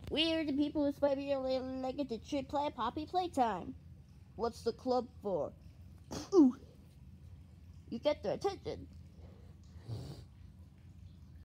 We're the people who spy really like it to play Poppy Playtime. What's the club for? Ooh, you get their attention.